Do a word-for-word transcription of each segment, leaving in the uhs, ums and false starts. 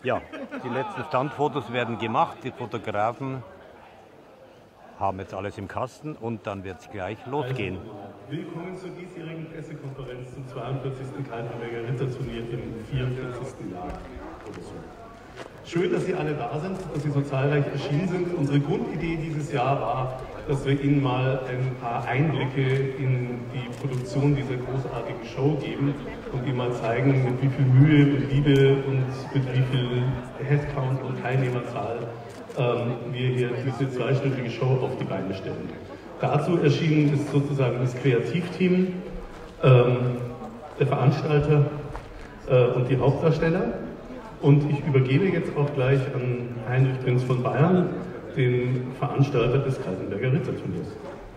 Ja, die letzten Standfotos werden gemacht. Die Fotografen haben jetzt alles im Kasten und dann wird es gleich losgehen. Also, willkommen zur diesjährigen Pressekonferenz zum zweiundvierzigsten Kaltenberger Ritterturnier im vierundvierzigsten Jahr oder so. Schön, dass Sie alle da sind, dass Sie so zahlreich erschienen sind. Unsere Grundidee dieses Jahr war, dass wir Ihnen mal ein paar Einblicke in die Produktion dieser großartigen Show geben und Ihnen mal zeigen, mit wie viel Mühe und Liebe und mit wie viel Headcount und Teilnehmerzahl ähm, wir hier diese zweistündige Show auf die Beine stellen. Dazu erschienen ist sozusagen das Kreativteam, ähm, der Veranstalter äh, und die Hauptdarsteller. Und ich übergebe jetzt auch gleich an Heinrich Prinz von Bayern, den Veranstalter des Kaltenberger Ritterturniers.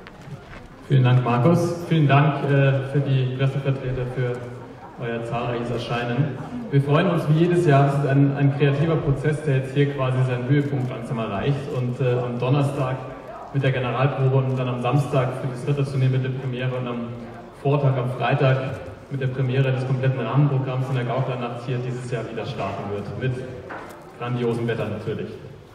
Vielen Dank, Markus. Vielen Dank äh, für die Pressevertreter für euer zahlreiches Erscheinen. Wir freuen uns wie jedes Jahr. Es ist ein, ein kreativer Prozess, der jetzt hier quasi seinen Höhepunkt langsam erreicht. Und äh, am Donnerstag mit der Generalprobe und dann am Samstag für das Ritterturnier mit der Premiere und am Vortag, am Freitag mit der Premiere des kompletten Rahmenprogramms in der Gauklernacht hier dieses Jahr wieder starten wird. Mit grandiosem Wetter natürlich.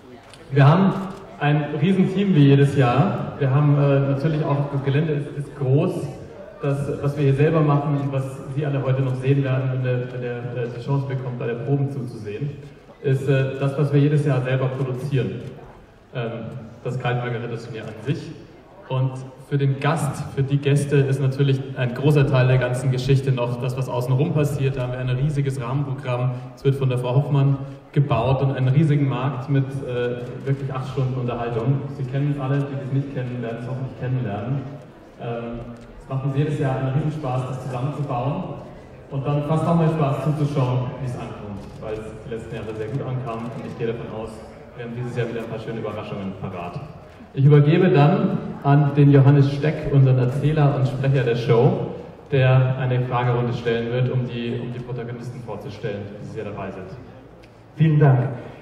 Wir haben ein Riesenteam wie jedes Jahr. Wir haben äh, natürlich auch, das Gelände ist, ist groß. Das, was wir hier selber machen und was Sie alle heute noch sehen werden, wenn ihr wenn der, äh, die Chance bekommt, bei der Proben zuzusehen, ist äh, das, was wir jedes Jahr selber produzieren. Ähm, das Kaltenberger Ritterturnier an sich. Und für den Gast, für die Gäste ist natürlich ein großer Teil der ganzen Geschichte noch das, was außenrum passiert. Da haben wir ein riesiges Rahmenprogramm. Es wird von der Frau Hoffmann gebaut und einen riesigen Markt mit äh, wirklich acht Stunden Unterhaltung. Sie kennen es alle, die es nicht kennen, werden es hoffentlich kennenlernen. Ähm, es macht uns jedes Jahr einen Riesenspaß, das zusammenzubauen und dann fast auch mal Spaß zuzuschauen, wie es ankommt, weil es die letzten Jahre sehr gut ankam und ich gehe davon aus, wir haben dieses Jahr wieder ein paar schöne Überraschungen parat. Ich übergebe dann an den Johannes Steck, unseren Erzähler und Sprecher der Show, der eine Fragerunde stellen wird, um die, um die Protagonisten vorzustellen, die dieses Jahr dabei sind. Vielen Dank.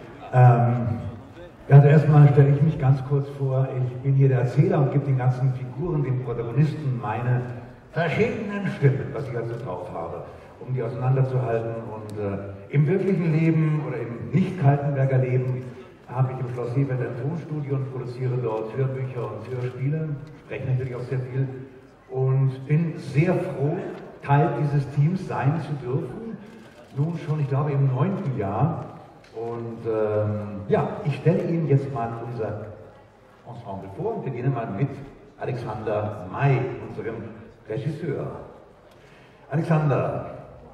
Ähm, also erstmal stelle ich mich ganz kurz vor. Ich bin hier der Erzähler und gebe den ganzen Figuren, den Protagonisten, meine verschiedenen Stimmen, was ich also drauf habe, um die auseinanderzuhalten. Und äh, im wirklichen Leben oder im nicht-Kaltenberger Leben habe ich im Schloss Seefeld ein Tonstudio und produziere dort Hörbücher und Hörspiele, spreche natürlich auch sehr viel und bin sehr froh, Teil dieses Teams sein zu dürfen. Nun schon, ich glaube, im neunten Jahr. Und ähm, ja, ich stelle Ihnen jetzt mal unser Ensemble vor und beginne mal mit Alexander May, unserem Regisseur. Alexander,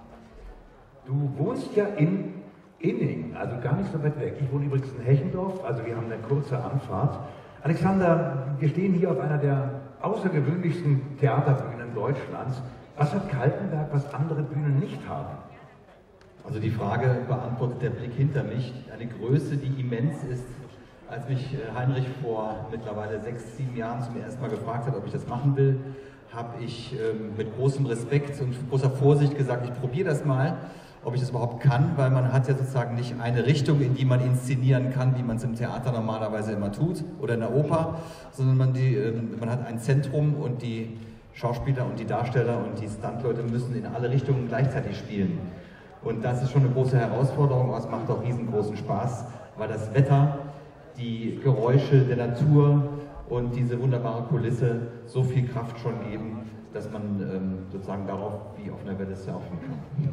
du wohnst ja in Inning, also gar nicht so weit weg. Ich wohne übrigens in Hechendorf, also wir haben eine kurze Anfahrt. Alexander, wir stehen hier auf einer der außergewöhnlichsten Theaterbühnen Deutschlands. Was hat Kaltenberg, was andere Bühnen nicht haben? Also die Frage beantwortet der Blick hinter mich. Eine Größe, die immens ist. Als mich Heinrich vor mittlerweile sechs, sieben Jahren zum ersten Mal gefragt hat, ob ich das machen will, habe ich ähm, mit großem Respekt und großer Vorsicht gesagt, ich probiere das mal, ob ich das überhaupt kann, weil man hat ja sozusagen nicht eine Richtung, in die man inszenieren kann, wie man es im Theater normalerweise immer tut oder in der Oper, sondern man, die, ähm, man hat ein Zentrum und die Schauspieler und die Darsteller und die Stuntleute müssen in alle Richtungen gleichzeitig spielen. Und das ist schon eine große Herausforderung, aber es macht auch riesengroßen Spaß, weil das Wetter, die Geräusche der Natur und diese wunderbare Kulisse so viel Kraft schon geben, dass man ähm, sozusagen darauf wie auf einer Welle surfen kann.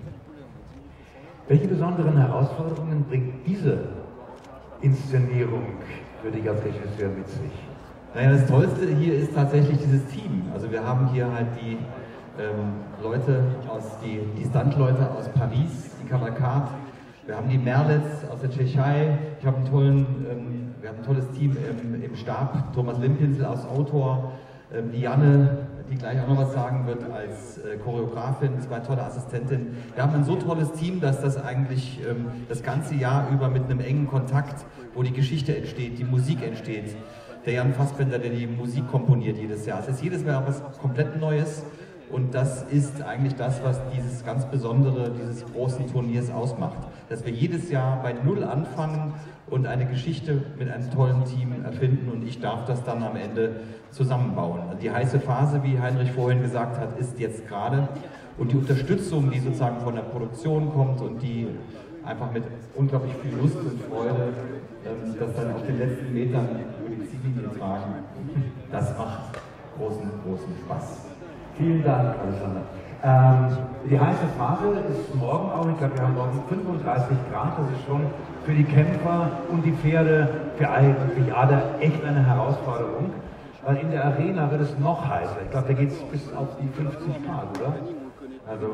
Welche besonderen Herausforderungen bringt diese Inszenierung für dich als Regisseur mit sich? Naja, das Tollste hier ist tatsächlich dieses Team. Also wir haben hier halt die ähm, Leute, aus die, die Stuntleute aus Paris, die Cavalcade. Wir haben die Merlitz aus der Tschechei. Ich habe einen tollen, ähm, wir haben ein tolles Team im, im Stab. Thomas Limpinsel als Autor, ähm, die Janne, die gleich auch noch was sagen wird, als äh, Choreografin, zwei tolle Assistentinnen. Wir haben ein so tolles Team, dass das eigentlich ähm, das ganze Jahr über mit einem engen Kontakt, wo die Geschichte entsteht, die Musik entsteht. Der Jan Fassbender, der die Musik komponiert jedes Jahr. Es ist jedes Jahr was komplett Neues und das ist eigentlich das, was dieses ganz Besondere dieses großen Turniers ausmacht. Dass wir jedes Jahr bei Null anfangen und eine Geschichte mit einem tollen Team erfinden und ich darf das dann am Ende zusammenbauen. Also die heiße Phase, wie Heinrich vorhin gesagt hat, ist jetzt gerade und die Unterstützung, die sozusagen von der Produktion kommt und die einfach mit unglaublich viel Lust und Freude, ähm, das dann auf den letzten Metern über die Ziellinie tragen. Das macht großen, großen Spaß. Vielen Dank, Alexander. Ähm, die heiße Phase ist morgen auch, ich glaube, wir haben morgen fünfunddreißig Grad, das ist schon für die Kämpfer und die Pferde, für eigentlich alle echt eine Herausforderung, weil in der Arena wird es noch heißer. Ich glaube, da geht es bis auf die fünfzig Grad, oder? Also,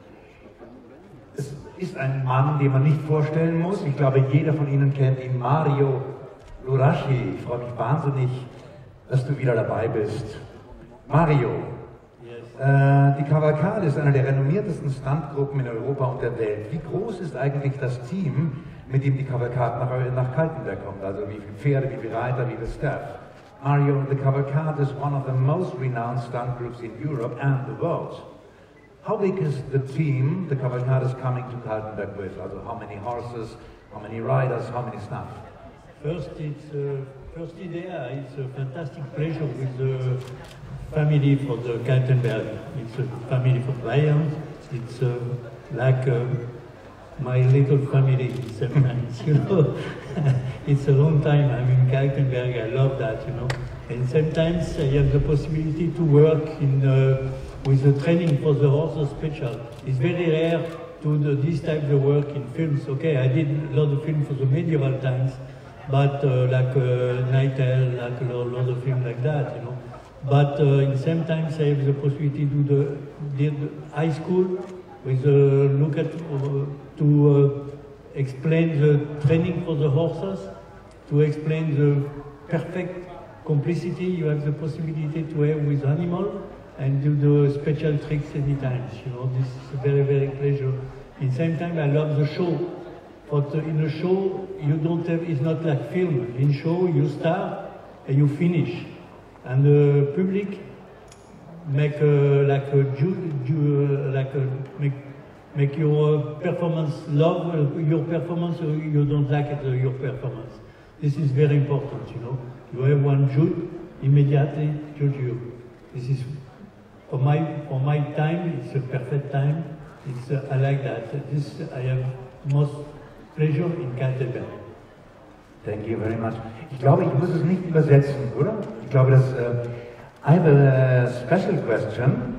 es ist ein Mann, den man nicht vorstellen muss. Ich glaube, jeder von Ihnen kennt ihn, Mario Lurashi. Ich freue mich wahnsinnig, dass du wieder dabei bist. Mario. Äh, die Cavalcade ist eine der renommiertesten Stuntgruppen in Europa und der Welt. Wie groß ist eigentlich das Team, mit dem die Cavalcade nach, nach Kaltenberg kommt? Also wie viele Pferde, wie viele Reiter, wie viel Staff? Mario, the Cavalcade is one of the most renowned stunt groups in Europe and the world. How big is the team the Cavalcade is coming to Kaltenberg with? Also how many horses, how many riders, how many staff? First, it's uh, first idea. It's a fantastic pleasure with the family for the Kaltenberg. It's a family for Bayern. It's uh, like uh, my little family sometimes, you know. It's a long time I'm in Kaltenberg. I love that, you know. And sometimes I have the possibility to work in uh, with the training for the horses special. It's very rare to do this type of work in films. Okay, I did a lot of film for the medieval times, but uh, like uh, Night Owl, like a lot of film like that, you know. But uh, in same times I have the possibility to do the, did high school with a look at uh, to uh, explain the training for the horses, to explain the perfect complicity you have the possibility to have with animal, and do the special tricks anytime. You know, this is a very, very pleasure. In same time, I love the show. But in a show, you don't have, it's not like film. In show, you start and you finish. And the public make a, like a, ju, ju, like a, make, make your performance, love your performance, or you don't like it, your performance. This is very important, you know. You have one judge, immediately judge you. This is, for my, for my time, it's a perfect time. It's, uh, I like that. This, I have most pleasure in Kaltenberg. Thank you very much. Ich glaube, ich muss es nicht übersetzen, oder? Ich glaube, dass uh, I have a special question.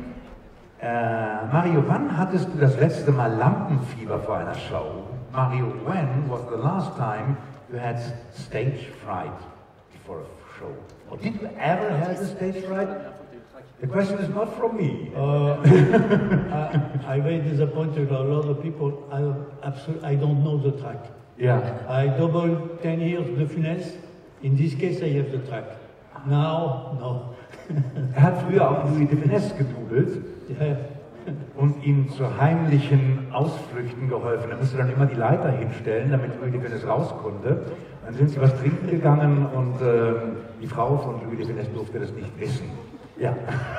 Uh, Mario, wann hattest du das letzte Mal Lampenfieber vor einer Show? Mario, when was the last time you had stage fright before a show? Or did you ever have a stage fright? The question is not from me. Uh, I, I'm very disappointed. A lot of people, I, absolutely, I don't know the track. Yeah. I doubled ten years de finesse. In this case, I have the track. Now, no. Er hat früher auch Louis de Finesse gedoubelt Yeah. und ihm zu heimlichen Ausflüchten geholfen. Er musste dann immer die Leiter hinstellen, damit Louis de Finesse raus konnte. Dann sind sie was trinken gegangen und äh, die Frau von Louis de Finesse durfte das nicht wissen. Ja.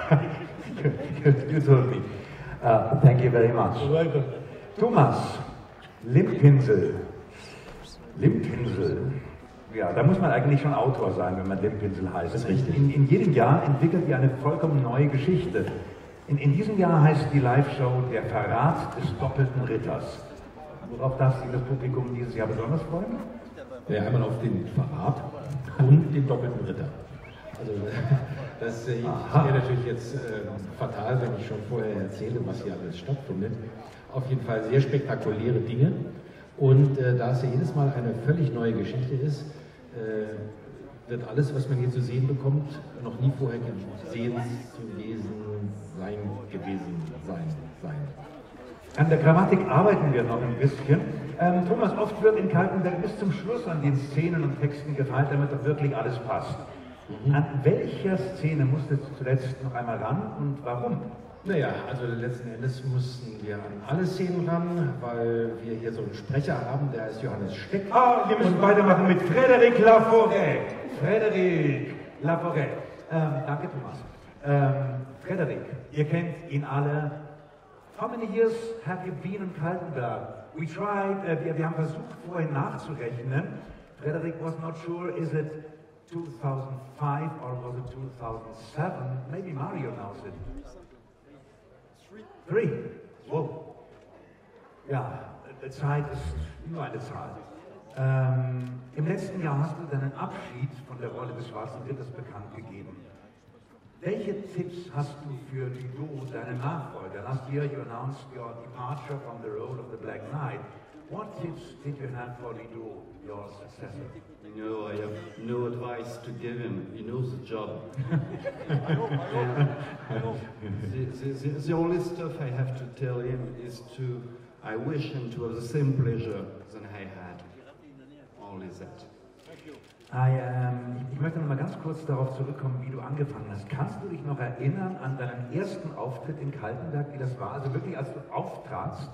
You told me. Uh, thank you very much. You're welcome. Thomas, Limbpinsel. Limbpinsel. Ja, da muss man eigentlich schon Autor sein, wenn man Limbpinsel heißt. Das ist richtig. In, in jedem Jahr entwickelt ihr eine vollkommen neue Geschichte. In, in diesem Jahr heißt die Live-Show Der Verrat des doppelten Ritters. Worauf darf sich das Publikum dieses Jahr besonders freuen? Ja, einmal auf den Verrat und den doppelten Ritter. Also das äh, wäre natürlich jetzt äh, fatal, wenn ich schon vorher erzähle, was hier alles stattfindet. Auf jeden Fall sehr spektakuläre Dinge. Und äh, da es ja jedes Mal eine völlig neue Geschichte ist, äh, wird alles, was man hier zu sehen bekommt, noch nie vorher gesehen, zu lesen, sein, gewesen sein. sein. An der Grammatik arbeiten wir noch ein bisschen. Ähm, Thomas, oft wird in Kaltenberg bis zum Schluss an den Szenen und Texten gefeilt, damit doch wirklich alles passt. Mhm. An welcher Szene musstest du zuletzt noch einmal ran und warum? Naja, also letzten Endes mussten wir an alle Szenen ran, weil wir hier so einen Sprecher haben, der heißt Johannes Steck. Ah, wir müssen weitermachen mit Frédéric Laforêt. Frédéric Laforêt. Ähm, danke, Thomas. Ähm, Frédéric, ihr kennt ihn alle. How many years have you been in Kaltenberg? We tried, äh, wir, wir haben versucht vorhin nachzurechnen. Frédéric was not sure, is it two thousand five or was it two thousand seven? Maybe Mario knows it. Three. Whoa. Ja, Zeit ist nur eine Zahl. Ähm, Im letzten Jahr hast du deinen Abschied von der Rolle des Schwarzen Ritters bekannt gegeben. Welche Tipps hast du für Ludo, deinen Nachfolger? Last year you announced your departure from the role of the Black Knight. What tips did you have for Ludo, your successor? You know, I have no advice to give him. He knows the job. I know, I know, I know. The, the, the, the only stuff I have to tell him is to, I wish him to have the same pleasure than I had. Only that. I, ähm, ich, ich möchte noch mal ganz kurz darauf zurückkommen, wie du angefangen hast. Kannst du dich noch erinnern an deinen ersten Auftritt in Kaltenberg, wie das war? Also wirklich, als du auftratst,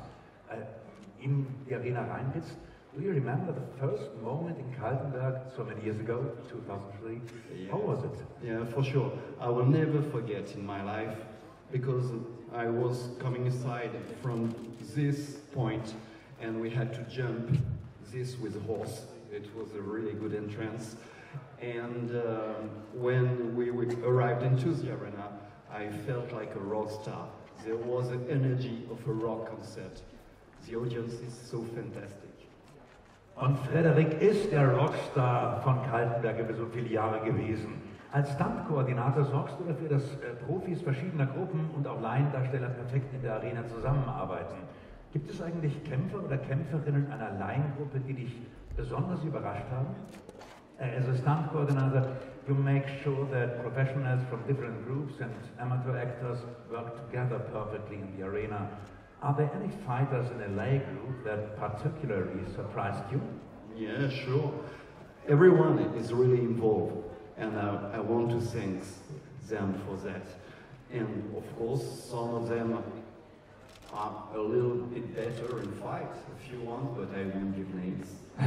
äh, in die Arena reinbist. Do you remember the first moment in Kaltenberg so many years ago, two thousand three? Yeah. How was it? Yeah, for sure. I will never forget in my life because I was coming inside from this point and we had to jump this with a horse. It was a really good entrance. And uh, when we, we arrived into the arena, I felt like a rock star. There was an energy of a rock concert. The audience is so fantastic. Und Frederik ist der Rockstar von Kaltenberg über so viele Jahre gewesen. Als Stunt-Koordinator sorgst du dafür, dass äh, Profis verschiedener Gruppen und auch Laiendarsteller perfekt in der Arena zusammenarbeiten. Gibt es eigentlich Kämpfer oder Kämpferinnen einer Laiengruppe, die dich besonders überrascht haben? As a stunt coordinator, you make sure that professionals from different groups and amateur actors work together perfectly in the arena. Are there any fighters in a lay group that particularly surprised you? Yeah, sure. Everyone is really involved, and I, I want to thank them for that. And of course, some of them are a little bit better in fight, if you want, but I won't give names.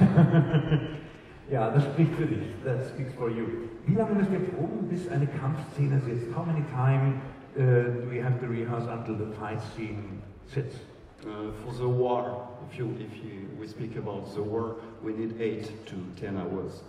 Ja, das spricht für dich. That speaks for you. Wie lange müsst ihr proben, bis eine Kampfszene sitzt? How many time uh, do we have to rehearse until the fight scene sits? Uh, for the war, if you if you we speak about the war, we need eight to ten hours.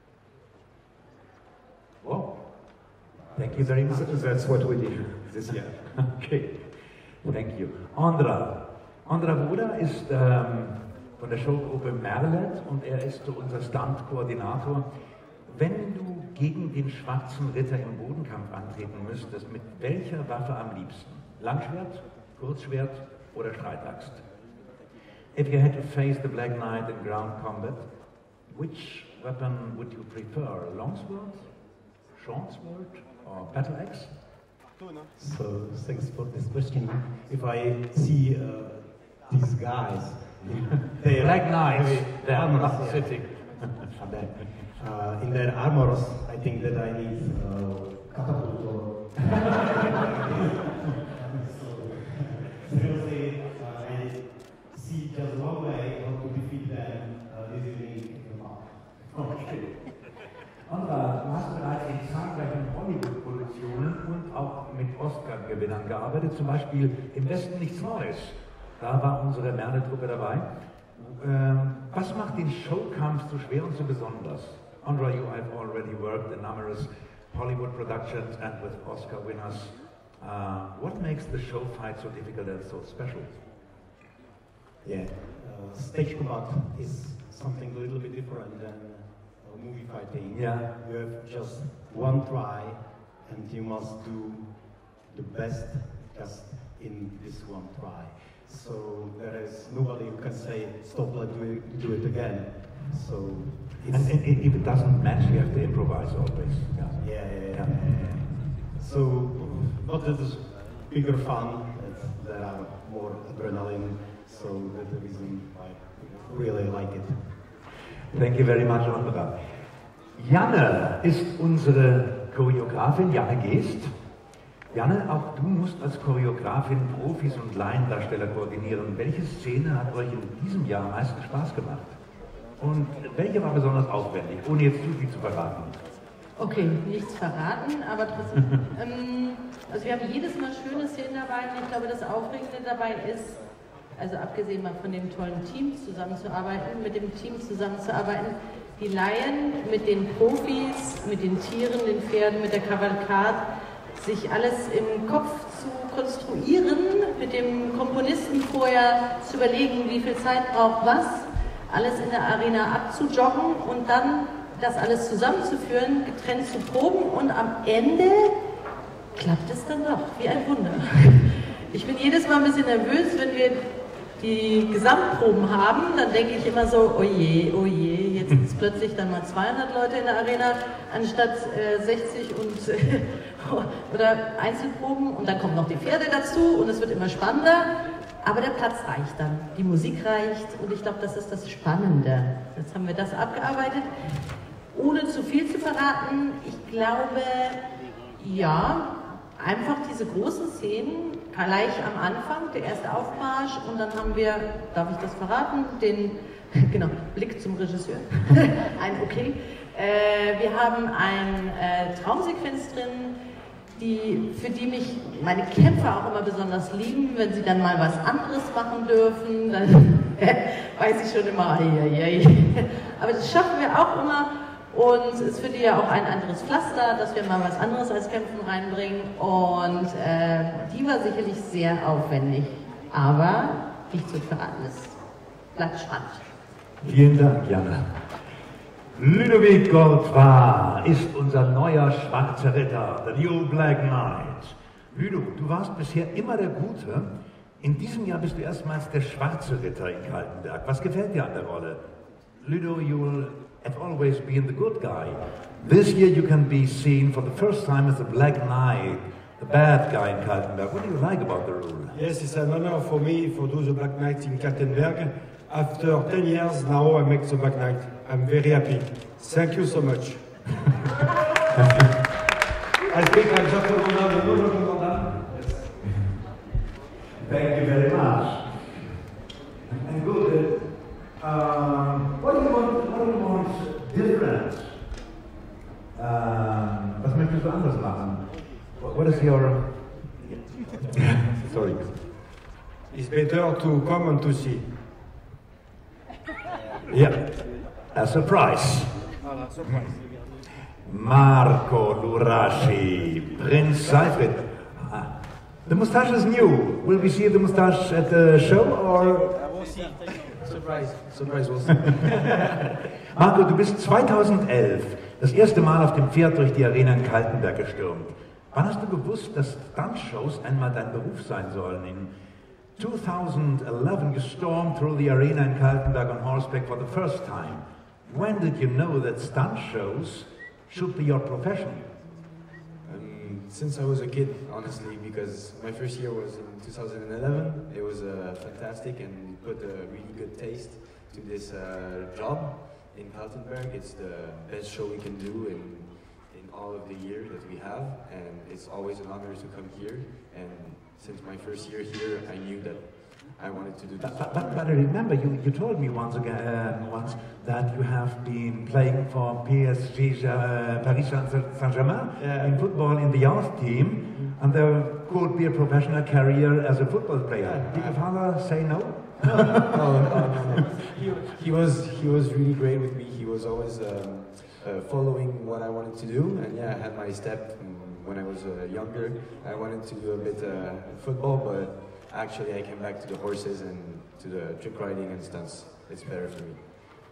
Well, thank you very much. That's what we did this year. Okay, thank you. Andra. Andra Bruder ist ähm, von der Showgruppe Merlet und er ist so unser Stunt-Koordinator. Wenn du gegen den Schwarzen Ritter im Bodenkampf antreten müsstest, mit welcher Waffe am liebsten? Langschwert, Kurzschwert oder Streitaxt? If you had to face the Black Knight in ground combat, which weapon would you prefer? Longsword, short sword or battle axe? So thanks for this question. If I see uh, these guys, they Black Knights, the armors yeah. Sitting. uh, in their armors, I think that I need uh, catapult or. so, seriously, uh, I see just one way how to defeat them. Uh, this is me in the map. Okay. Andra, du hast bereits in zahlreichen Hollywood-Produktionen und auch mit Oscar-Gewinnern gearbeitet, zum Beispiel Im Westen nichts Neues. Da war unsere Merle-Truppe dabei. Ähm, was macht den Showkampf so schwer und so besonders? Andra, you have already worked in numerous Hollywood productions and with Oscar winners. Uh, what makes the show fight so difficult and so special? Yeah, uh, stage combat is something a little bit different than uh, movie fighting. Yeah. You have just one try and you must do the best just in this one try. So there is nobody who can say, stop, let's do it, do it again. So it's and, and if it doesn't match, you have to improvise always. Yeah, yeah, yeah. yeah. yeah. So, but it is bigger fun, it's, there are more adrenaline, so that's the reason I really like it. Thank you very much, Andra. Janne ist unsere Choreografin, Janne Geest. Janne, auch du musst als Choreografin Profis und Laiendarsteller koordinieren. Welche Szene hat euch in diesem Jahr am meisten Spaß gemacht? Und welche war besonders aufwendig, ohne jetzt zu viel zu verraten? Okay, nichts verraten, aber trotzdem. ähm, also wir haben jedes Mal schöne Szenen dabei und ich glaube, das Aufregende dabei ist, also abgesehen mal von dem tollen Team zusammenzuarbeiten, mit dem Team zusammenzuarbeiten, die Laien mit den Profis, mit den Tieren, den Pferden, mit der Kavalkade, sich alles im Kopf zu konstruieren, mit mit dem Komponisten vorher zu überlegen, wie viel Zeit braucht was, alles in der Arena abzujoggen und dann das alles zusammenzuführen, getrennt zu proben und am Ende klappt es dann doch, wie ein Wunder. Ich bin jedes Mal ein bisschen nervös, wenn wir die Gesamtproben haben, dann denke ich immer so, oh je, oh je, jetzt sind es plötzlich dann mal zweihundert Leute in der Arena anstatt äh, sechzig und äh, oder Einzelproben und dann kommen noch die Pferde dazu und es wird immer spannender, aber der Platz reicht dann, die Musik reicht und ich glaube, das ist das Spannende. Jetzt haben wir das abgearbeitet. Ohne zu viel zu verraten, ich glaube, ja, einfach diese großen Szenen, gleich am Anfang, der erste Aufmarsch und dann haben wir, darf ich das verraten, den, genau, Blick zum Regisseur, ein Okay. Äh, wir haben eine äh, Traumsequenz drin, die, für die mich meine Kämpfer auch immer besonders lieben, wenn sie dann mal was anderes machen dürfen, dann weiß ich schon immer, ei, ei, ei. Aber das schaffen wir auch immer. Und es ist für die ja auch ein anderes Pflaster, dass wir mal was anderes als Kämpfen reinbringen. Und äh, die war sicherlich sehr aufwendig. Aber nicht zu verraten, es bleibt spannend. Vielen Dank, Jana. Ludovic Godefroy ist unser neuer schwarzer Ritter, the New Black Knight. Ludo, du warst bisher immer der Gute. In diesem Jahr bist du erstmals der schwarze Ritter in Kaltenberg. Was gefällt dir an der Rolle? Ludo, you will have always been the good guy. This year you can be seen for the first time as the Black Knight, the bad guy in Kaltenberg. What do you like about the role? Yes, it's an honor for me for do the Black Knight in Kaltenberg. After ten years now I make the Black Knight. I'm very happy. Thank you so much. I speak like Jacques Ronald. Thank you very much. And good. Um, what do you want, what do you want different? Um, was möchtest du anders machen? What, what is your... Sorry. It's better to come and to see. Yeah, a surprise. Marco Lurashi, Prince Seifried. Ah, the moustache is new. Will we see the moustache at the show or... Surprise, surprise we'll see. Marco, du bist zweitausendelf das erste Mal auf dem Pferd durch die Arena in Kaltenberg gestürmt. Wann hast du gewusst, dass Stuntshows einmal dein Beruf sein sollen? In two thousand eleven you stormed through the arena in Kaltenberg on horseback for the first time. When did you know that stunt shows should be your profession? Um, since I was a kid, honestly, because my first year was in two thousand eleven. It was uh, fantastic and it put a really good taste to this uh, job in Kaltenberg. It's the best show we can do in, in all of the year that we have, and it's always an honor to come here. And since my first year here, I knew that I wanted to do this. But, but, but I remember you, you told me once again uh, once that you have been playing for P S G, uh, Paris Saint-Germain yeah. in football in the youth team, mm-hmm. and there could be a professional career as a football player. Yeah. Did your father say no? No, no, no, no, no. He, he was he was really great with me. He was always um, uh, following what I wanted to do, and yeah, I had my step when I was uh, younger. I wanted to do a bit uh, football, but actually I came back to the horses and to the trick riding and stunts. It's better for me.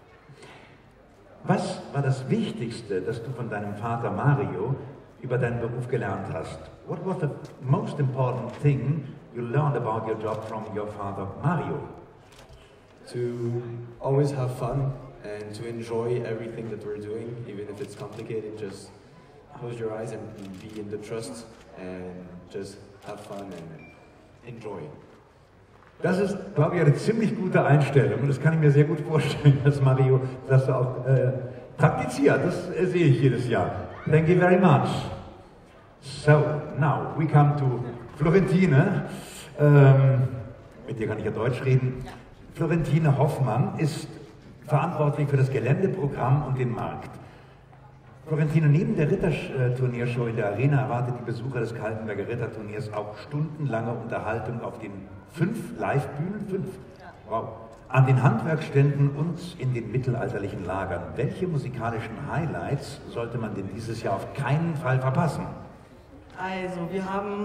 Was war das Wichtigste, das du von deinem Vater Mario über deinen Beruf gelernt hast? What was the most important thing you learned about your job from your father Mario? To always have fun and to enjoy everything that we're doing, even if it's complicated. Just close your eyes and be in the trust and just have fun and enjoy. Das ist, glaube ich, eine ziemlich gute Einstellung und das kann ich mir sehr gut vorstellen, dass Mario das auch äh, praktiziert. Das äh, sehe ich jedes Jahr. Thank you very much. So, now we come to Florentine. Ähm, mit dir kann ich ja Deutsch reden. Florentine Hoffmann ist verantwortlich für das Geländeprogramm und den Markt. Florentine, neben der Ritterturniershow in der Arena erwartet die Besucher des Kaltenberger Ritterturniers auch stundenlange Unterhaltung auf den fünf Live-Bühnen, fünf, wow, an den Handwerksständen und in den mittelalterlichen Lagern. Welche musikalischen Highlights sollte man denn dieses Jahr auf keinen Fall verpassen? Also, wir haben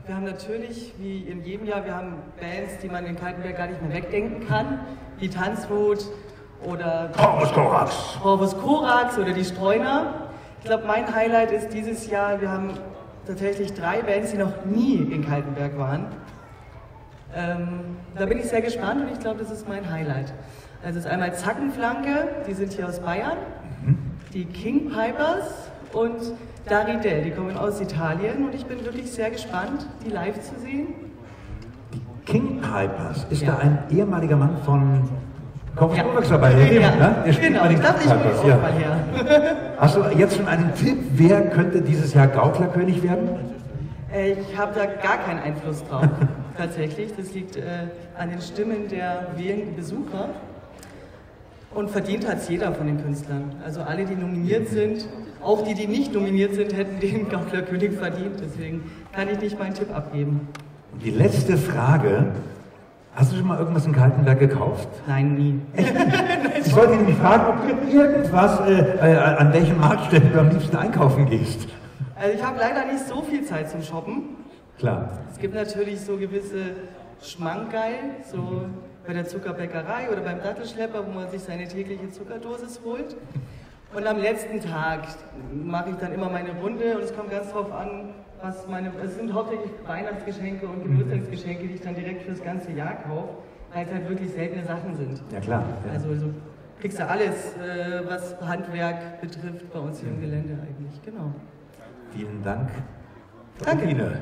Wir haben natürlich, wie in jedem Jahr, wir haben Bands, die man in Kaltenberg gar nicht mehr wegdenken kann, wie Tanzwut oder Corvus Corax. Corvus Corax oder die Streuner. Ich glaube, mein Highlight ist dieses Jahr, wir haben tatsächlich drei Bands, die noch nie in Kaltenberg waren. Ähm, da bin ich sehr gespannt und ich glaube, das ist mein Highlight. Also es ist einmal Zackenflanke, die sind hier aus Bayern, die King Pipers und Daridel, die kommen aus Italien und ich bin wirklich sehr gespannt, die live zu sehen. King Pipers, ist Ja. da ein ehemaliger Mann von Corvus Ja. Corax dabei? Der Ja. ne? Der spielt Genau, bei den ich dachte, ich King hole Pipers, auch ja. mal her. Hast du jetzt schon einen Tipp, wer könnte dieses Jahr Gauklerkönig werden? Äh, Ich habe da gar keinen Einfluss drauf, tatsächlich. Das liegt äh, an den Stimmen der wählenden Besucher. Und verdient hat es jeder von den Künstlern. Also alle, die nominiert sind, auch die, die nicht nominiert sind, hätten den Gauklerkönig verdient. Deswegen kann ich nicht meinen Tipp abgeben. Und die letzte Frage, hast du schon mal irgendwas in Kaltenberg gekauft? Nein, nie. Ich wollte nämlich fragen, ob du irgendwas, äh, äh, an welchen Marktstellen du am liebsten einkaufen gehst. Also ich habe leider nicht so viel Zeit zum Shoppen. Klar. Es gibt natürlich so gewisse Schmankerl, so bei der Zuckerbäckerei oder beim Dattelschlepper, wo man sich seine tägliche Zuckerdosis holt. Und am letzten Tag mache ich dann immer meine Runde und es kommt ganz drauf an, was meine, es sind hauptsächlich Weihnachtsgeschenke und Geburtstagsgeschenke, die ich dann direkt fürs ganze Jahr kaufe, weil es halt wirklich seltene Sachen sind. Ja klar. Ja. Also so kriegst du alles, äh, was Handwerk betrifft, bei uns hier im Gelände eigentlich, genau. Vielen Dank. Danke. Sabine.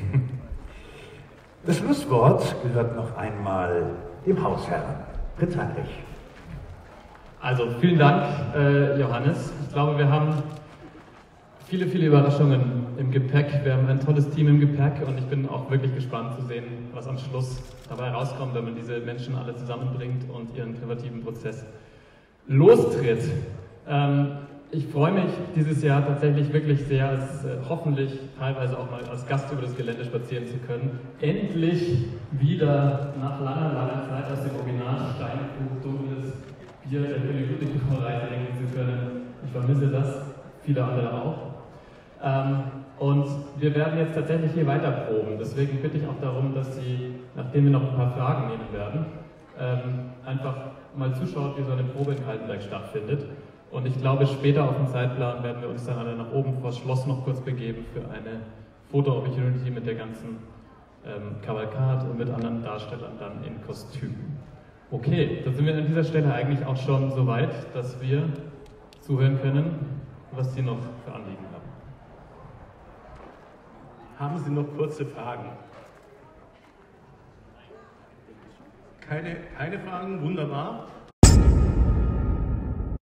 Das Schlusswort gehört noch einmal dem Hausherrn, Fritz Heinrich. Also vielen Dank, äh, Johannes. Ich glaube, wir haben viele, viele Überraschungen im Gepäck. Wir haben ein tolles Team im Gepäck und ich bin auch wirklich gespannt zu sehen, was am Schluss dabei rauskommt, wenn man diese Menschen alle zusammenbringt und ihren kreativen Prozess lostritt. Ähm, Ich freue mich dieses Jahr tatsächlich wirklich sehr, als, äh, hoffentlich teilweise auch mal als Gast über das Gelände spazieren zu können. Endlich wieder nach langer, langer Zeit aus dem Original Steinkrug dunkles Bier der König Ludwig Brauerei trinken zu können. Ich vermisse das, viele andere auch. Ähm, und wir werden jetzt tatsächlich hier weiter proben. Deswegen bitte ich auch darum, dass Sie, nachdem wir noch ein paar Fragen nehmen werden, ähm, einfach mal zuschaut, wie so eine Probe in Kaltenberg stattfindet. Und ich glaube, später auf dem Zeitplan werden wir uns dann alle nach oben vor das Schloss noch kurz begeben für eine Foto-Opportunity mit der ganzen ähm, Kavalkade und mit anderen Darstellern dann in Kostümen. Okay, dann sind wir an dieser Stelle eigentlich auch schon so weit, dass wir zuhören können, was Sie noch für Anliegen haben. Haben Sie noch kurze Fragen? Keine, keine Fragen? Wunderbar.